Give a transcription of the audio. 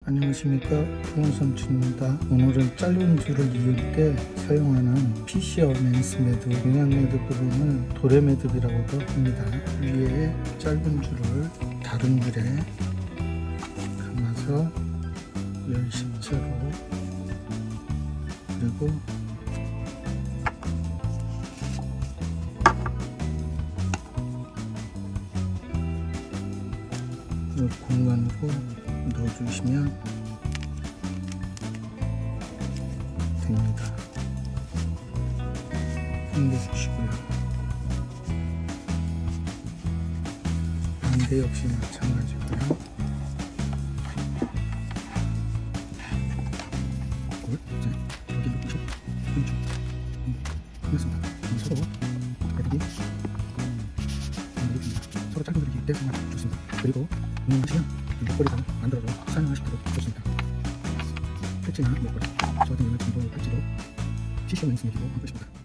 안녕하십니까, 홍삼촌입니다. 오늘은 짧은 줄을 이을 때 사용하는 피셔 맨스 매듭, 용량 매듭으로는 도래 매듭이라고도 합니다. 위에 짧은 줄을 다른 줄에 감아서 열심채로, 그리고 이 공간으로 넣어주시면 됩니다. 당겨주시고요. 반대 역시 마찬가지고요. 여기 놓으시고 왼쪽 그렇습니다. 서로 매듭이 서로 짧은 그리기 때 사용하면 좋습니다. 그리고 운영하시면 목걸이도 만들어서 사용하시도록 좋습니다. 팔찌나 목걸이, 저 같은 경우는 전동 팔찌로 피셔 맨스 매듭으로 하고 있습니다.